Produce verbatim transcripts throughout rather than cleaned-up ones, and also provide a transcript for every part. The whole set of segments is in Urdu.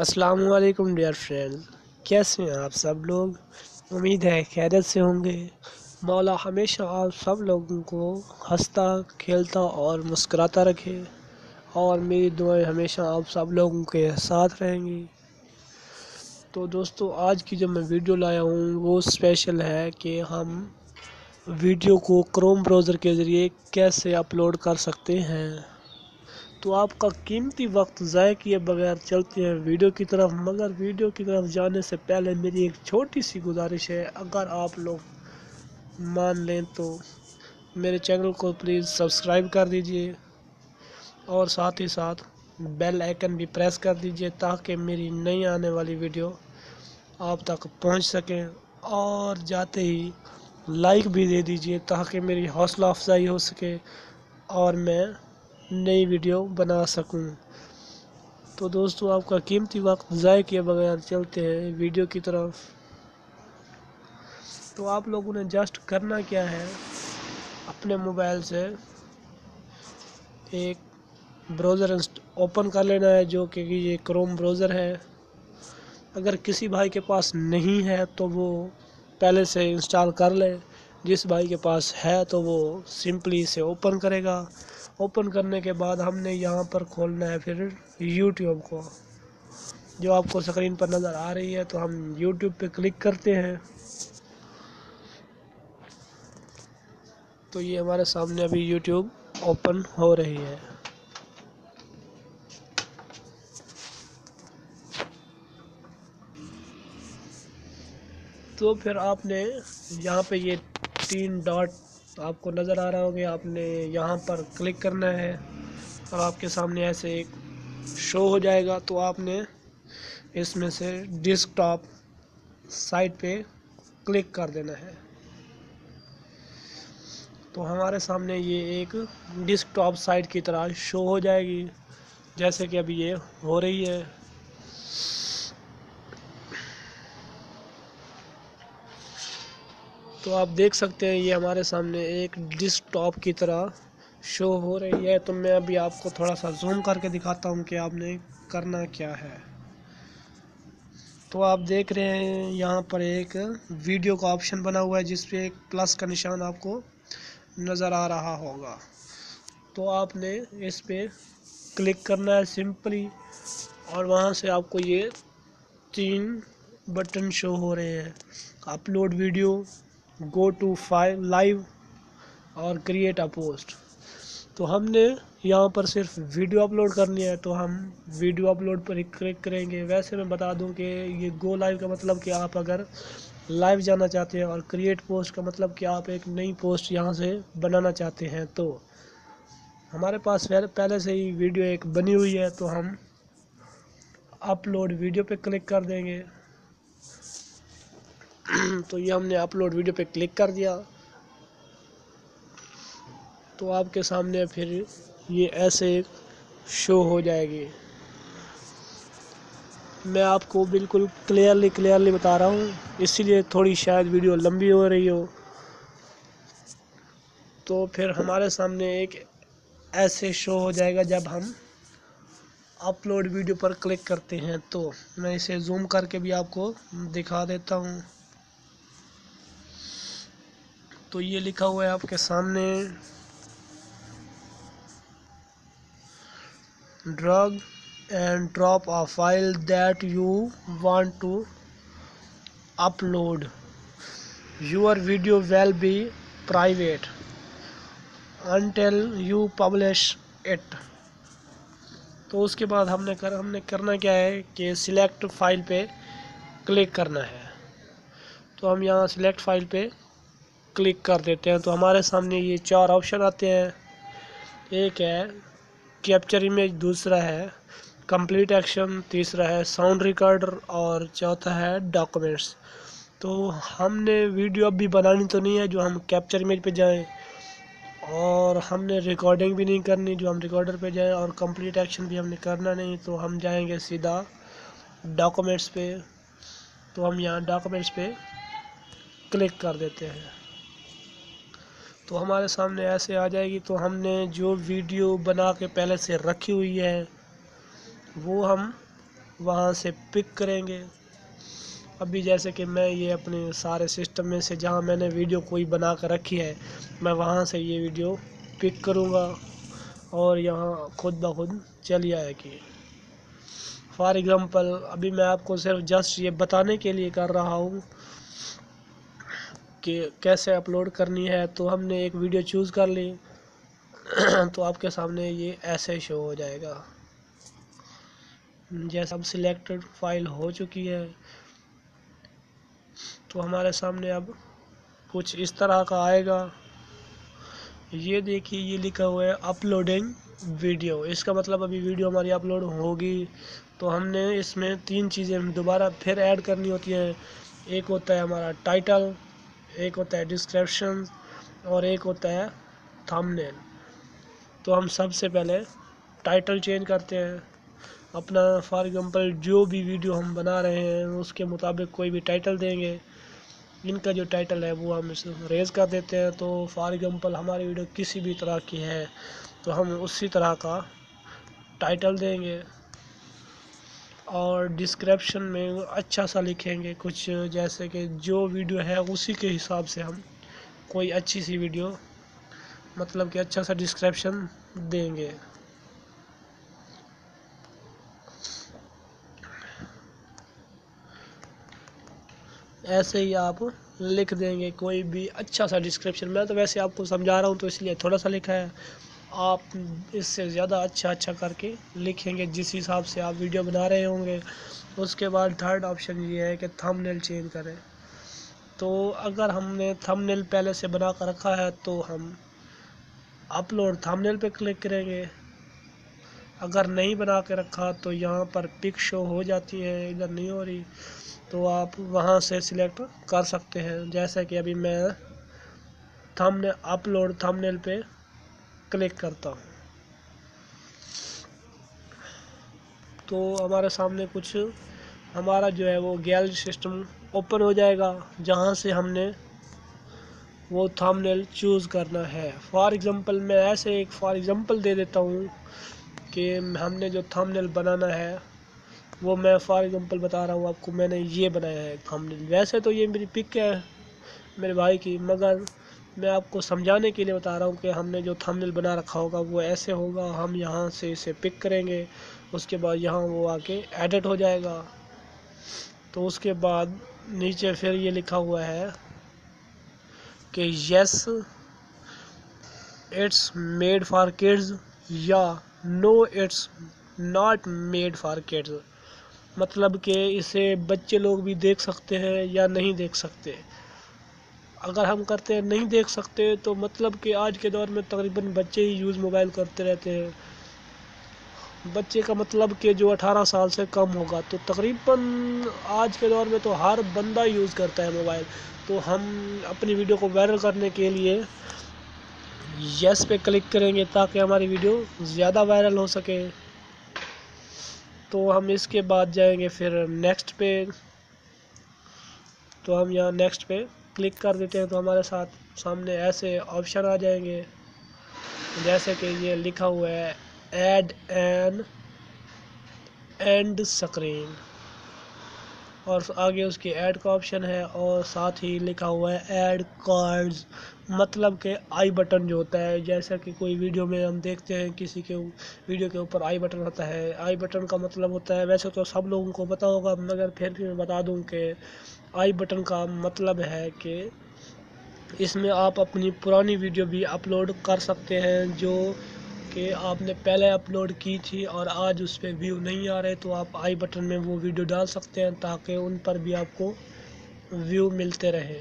السلام علیکم ڈیئر فرینڈ، کیسے ہیں آپ سب لوگ؟ امید ہے خیریت سے ہوں گے۔ مولا ہمیشہ آپ سب لوگوں کو ہنستا کھیلتا اور مسکراتا رکھے، اور میری دعائیں ہمیشہ آپ سب لوگوں کے ساتھ رہیں گی۔ تو دوستو، آج کی جو میں ویڈیو لایا ہوں وہ اسپیشل ہے کہ ہم ویڈیو کو کروم براؤزر کے ذریعے کیسے اپلوڈ کر سکتے ہیں۔ تو آپ کا قیمتی وقت ضائع کیے بغیر چلتے ہیں ویڈیو کی طرف، مگر ویڈیو کی طرف جانے سے پہلے میری ایک چھوٹی سی گزارش ہے، اگر آپ لوگ مان لیں تو میرے چینل کو پلیز سبسکرائب کر دیجئے، اور ساتھ ہی ساتھ بیل آئیکن بھی پریس کر دیجئے تاکہ میری نئی آنے والی ویڈیو آپ تک پہنچ سکیں، اور جاتے ہی لائک بھی دے دیجئے تاکہ میری حوصلہ افزائی ہو سکے اور میں نئی ویڈیو بنا سکوں۔ تو دوستو، آپ کا قیمتی وقت ضائع کیے بغیر چلتے ہیں ویڈیو کی طرف۔ تو آپ لوگوں نے جسٹ کرنا کیا ہے، اپنے موبائل سے ایک براؤزر اوپن کر لینا ہے جو کہ یہ کروم براؤزر ہے۔ اگر کسی بھائی کے پاس نہیں ہے تو وہ پہلے سے انسٹال کر لے، جس بھائی کے پاس ہے تو وہ سمپلی اسے اوپن کرے گا۔ اوپن کرنے کے بعد ہم نے یہاں پر کھولنا ہے پھر یوٹیوب کو، جو آپ کو اسکرین پر نظر آ رہی ہے۔ تو ہم یوٹیوب پہ کلک کرتے ہیں، تو یہ ہمارے سامنے ابھی یوٹیوب اوپن ہو رہی ہے۔ تو پھر آپ نے یہاں پہ یہ تین ڈاٹ آپ کو نظر آ رہا ہوگا، آپ نے یہاں پر کلک کرنا ہے اور آپ کے سامنے ایسے ایک شو ہو جائے گا۔ تو آپ نے اس میں سے ڈیسک ٹاپ سائٹ پہ کلک کر دینا ہے۔ تو ہمارے سامنے یہ ایک ڈیسک ٹاپ سائٹ کی طرح شو ہو جائے گی، جیسے کہ ابھی یہ ہو رہی ہے۔ تو آپ دیکھ سکتے ہیں یہ ہمارے سامنے ایک ڈیسک ٹاپ کی طرح شو ہو رہی ہے۔ تو میں ابھی آپ کو تھوڑا سا زوم کر کے دکھاتا ہوں کہ آپ نے کرنا کیا ہے۔ تو آپ دیکھ رہے ہیں یہاں پر ایک ویڈیو کا آپشن بنا ہوا ہے، جس پہ ایک پلس کا نشان آپ کو نظر آ رہا ہوگا۔ تو آپ نے اس پہ کلک کرنا ہے سمپلی، اور وہاں سے آپ کو یہ تین بٹن شو ہو رہے ہیں: upload video, go to file live, اور کریٹ اے پوسٹ۔ تو ہم نے یہاں پر صرف ویڈیو اپلوڈ کرنی ہے، تو ہم ویڈیو اپلوڈ پر ہی کلک کریں گے۔ ویسے میں بتا دوں کہ یہ گو لائیو کا مطلب کہ آپ اگر لائیو جانا چاہتے ہیں، اور کریٹ پوسٹ کا مطلب کہ آپ ایک نئی پوسٹ یہاں سے بنانا چاہتے ہیں۔ تو ہمارے پاس پہلے سے ہی ویڈیو ایک بنی ہوئی ہے، تو ہم اپلوڈ ویڈیو پہ کلک کر دیں گے۔ تو یہ ہم نے اپلوڈ ویڈیو پہ کلک کر دیا، تو آپ کے سامنے پھر یہ ایسے شو ہو جائے گی۔ میں آپ کو بالکل کلیئرلی کلیئرلی بتا رہا ہوں، اسی لیے تھوڑی شاید ویڈیو لمبی ہو رہی ہو۔ تو پھر ہمارے سامنے ایک ایسے شو ہو جائے گا جب ہم اپلوڈ ویڈیو پر کلک کرتے ہیں۔ تو میں اسے زوم کر کے بھی آپ کو دکھا دیتا ہوں۔ تو یہ لکھا ہوا ہے آپ کے سامنے: drag and drop a file that you want to upload. Your video will be private until you publish it. تو اس کے بعد ہم نے کر ہم نے کرنا کیا ہے کہ سلیکٹ فائل پہ کلک کرنا ہے۔ تو ہم یہاں سلیکٹ فائل پہ کلک کر دیتے ہیں۔ تو ہمارے سامنے یہ چار آپشن آتے ہیں: ایک ہے کیپچر امیج، دوسرا ہے کمپلیٹ ایکشن، تیسرا ہے ساؤنڈ ریکارڈر، اور چوتھا ہے ڈاکومنٹس۔ تو ہم نے ویڈیو اب بھی بنانی تو نہیں ہے جو ہم کیپچر امیج پہ جائیں، اور ہم نے ریکارڈنگ بھی نہیں کرنی جو ہم ریکارڈر پہ جائیں، اور کمپلیٹ ایکشن بھی ہم نے کرنا نہیں، تو ہم جائیں گے سیدھا ڈاکومنٹس پہ۔ تو ہم یہاں ڈاکومنٹس پہ کلک کر دیتے ہیں، تو ہمارے سامنے ایسے آ جائے گی۔ تو ہم نے جو ویڈیو بنا کے پہلے سے رکھی ہوئی ہے وہ ہم वहाँ से पिक करेंगे। अभी जैसे कि मैं ये अपने सारे सिस्टम में से जहाँ मैंने वीडियो कोई बना कर रखी है, मैं वहाँ से ये वीडियो पिक करूँगा और यहाँ खुद ब खुद चली आएगी। फॉर एग्ज़ाम्पल अभी मैं आपको सिर्फ जस्ट ये बताने के लिए कर रहा हूँ कि कैसे अपलोड करनी है। तो हमने एक वीडियो चूज़ कर ली तो आपके सामने ये ऐसे शो हो जाएगा। जैसे अब सिलेक्टेड फाइल हो चुकी है तो हमारे सामने अब कुछ इस तरह का आएगा। ये देखिए, ये लिखा हुआ है अपलोडिंग वीडियो। इसका मतलब अभी वीडियो हमारी अपलोड होगी। तो हमने इसमें तीन चीज़ें दोबारा फिर ऐड करनी होती है। एक होता है हमारा टाइटल, एक होता है डिस्क्रिप्शन और एक होता है थंबनेल। तो हम सबसे पहले टाइटल चेंज करते हैं अपना। फॉर एग्जांपल जो भी वीडियो हम बना रहे हैं उसके मुताबिक कोई भी टाइटल देंगे। इनका जो टाइटल है वो हम इसे रेज कर देते हैं। तो फॉर एग्जांपल हमारी वीडियो किसी भी तरह की है तो हम उसी तरह का टाइटल देंगे और डिस्क्रिप्शन में अच्छा सा लिखेंगे कुछ, जैसे कि जो वीडियो है उसी के हिसाब से हम कोई अच्छी सी वीडियो, मतलब कि अच्छा सा डिस्क्रिप्शन देंगे। ऐसे ही आप लिख देंगे कोई भी अच्छा सा डिस्क्रिप्शन। मैं तो वैसे आपको समझा रहा हूँ तो इसलिए थोड़ा सा लिखा है, आप इससे ज़्यादा अच्छा अच्छा करके लिखेंगे जिस हिसाब से आप वीडियो बना रहे होंगे। उसके बाद थर्ड ऑप्शन ये है कि थंबनेल चेंज करें। तो अगर हमने थंबनेल पहले से बना कर रखा है तो हम अपलोड थंबनेल पे क्लिक करेंगे। अगर नहीं बना के रखा तो यहाँ पर पिक शो हो जाती है, इधर नहीं हो रही, तो आप वहाँ से सिलेक्ट कर सकते हैं। जैसे कि अभी मैं थंबनेल अपलोड थंबनेल पे क्लिक करता हूँ तो हमारे सामने कुछ हमारा जो है वो गैलरी सिस्टम ओपन हो जाएगा, जहाँ से हमने वो थंबनेल चूज़ करना है। फॉर एग्ज़ाम्पल मैं ऐसे एक फॉर एग्ज़ाम्पल दे देता हूँ कि हमने जो थंबनेल बनाना है वो मैं फॉर एग्ज़ाम्पल बता रहा हूँ आपको। मैंने ये बनाया है थंबनेल। वैसे तो ये मेरी पिक है मेरे भाई की, मगर मैं आपको समझाने के लिए बता रहा हूँ कि हमने जो थंबनेल बना रखा होगा वो ऐसे होगा। हम यहाँ से इसे पिक करेंगे, उसके बाद यहाँ वो आके एडिट हो जाएगा। तो उसके बाद नीचे फिर ये लिखा हुआ है कि yes it's made for kids या no it's not made for kids, मतलब कि इसे बच्चे लोग भी देख सकते हैं या नहीं देख सकते। अगर हम करते हैं नहीं देख सकते तो मतलब कि आज के दौर में तकरीबन बच्चे ही यूज़ मोबाइल करते रहते हैं। बच्चे का मतलब कि जो अठारह साल से कम होगा, तो तकरीबन आज के दौर में तो हर बंदा यूज़ करता है मोबाइल। तो हम अपनी वीडियो को वायरल करने के लिए यस पे क्लिक करेंगे ताकि हमारी वीडियो ज़्यादा वायरल हो सके। तो हम इसके बाद जाएंगे फिर नेक्स्ट पे। तो हम यहाँ नेक्स्ट पे क्लिक कर देते हैं तो हमारे साथ सामने ऐसे ऑप्शन आ जाएंगे, जैसे कि ये लिखा हुआ है ऐड एन एंड स्क्रीन, और आगे उसकी ऐड का ऑप्शन है और साथ ही लिखा हुआ है ऐड कार्ड्स, मतलब कि आई बटन जो होता है। जैसा कि कोई वीडियो में हम देखते हैं किसी के वीडियो के ऊपर आई बटन होता है। आई बटन का मतलब होता है, वैसे तो सब लोगों को पता होगा मगर फिर भी मैं बता दूं कि आई बटन का मतलब है कि इसमें आप अपनी पुरानी वीडियो भी अपलोड कर सकते हैं जो कि आपने पहले अपलोड की थी और आज उस पर व्यू नहीं आ रहे, तो आप आई बटन में वो वीडियो डाल सकते हैं ताकि उन पर भी आपको व्यू मिलते रहे।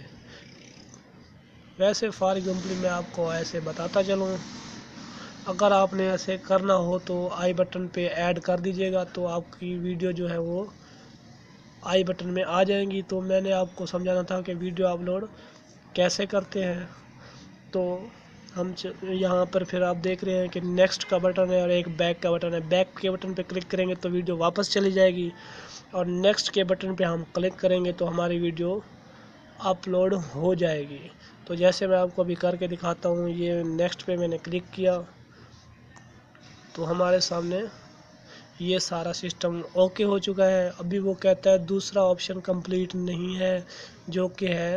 वैसे फॉर एग्जाम्पल मैं आपको ऐसे बताता चलूँ, अगर आपने ऐसे करना हो तो आई बटन पे ऐड कर दीजिएगा तो आपकी वीडियो जो है वो आई बटन में आ जाएंगी। तो मैंने आपको समझाना था कि वीडियो अपलोड कैसे करते हैं। तो हम यहाँ पर फिर आप देख रहे हैं कि नेक्स्ट का बटन है और एक बैक का बटन है। बैक के बटन पे क्लिक करेंगे तो वीडियो वापस चली जाएगी और नेक्स्ट के बटन पे हम क्लिक करेंगे तो हमारी वीडियो अपलोड हो जाएगी। तो जैसे मैं आपको अभी करके दिखाता हूँ, ये नेक्स्ट पे मैंने क्लिक किया तो हमारे सामने یہ سارا سسٹم اوکے ہو چکا ہے. ابھی وہ کہتا ہے دوسرا آپشن کمپلیٹ نہیں ہے جو کہ ہے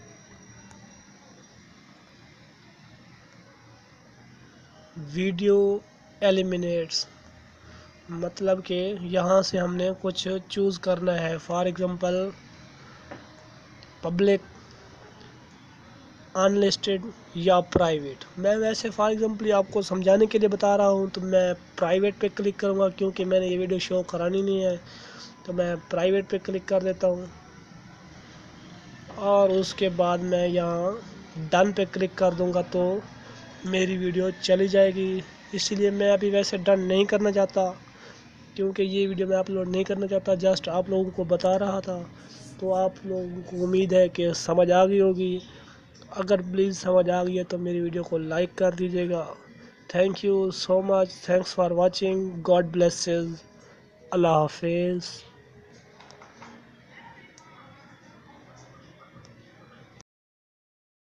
ویڈیو ایلیمنیٹس. مطلب کہ یہاں سے ہم نے کچھ چوز کرنا ہے، for example public, unlisted یا پرائیویٹ. میں ویسے فار ایگزامپل آپ کو سمجھانے کے لیے بتا رہا ہوں تو میں پرائیویٹ پہ کلک کروں گا کیونکہ میں نے یہ ویڈیو شو کرانی نہیں ہے، تو میں پرائیویٹ پہ کلک کر دیتا ہوں اور اس کے بعد میں یہاں ڈن پہ کلک کر دوں گا تو میری ویڈیو چلی جائے گی. اسی لیے میں ابھی ویسے ڈن نہیں کرنا چاہتا کیونکہ یہ ویڈیو میں اپلوڈ نہیں کرنا چاہتا، جسٹ آپ لوگوں کو بتا رہا تھا. تو آپ لوگوں کو امید ہے کہ سمجھ آ گئی ہوگی. اگر پلیز سمجھ آ گئی ہے تو میری ویڈیو کو لائک کر دیجیے گا. Thank you so much, thanks for watching, God blesses, اللہ حافظ.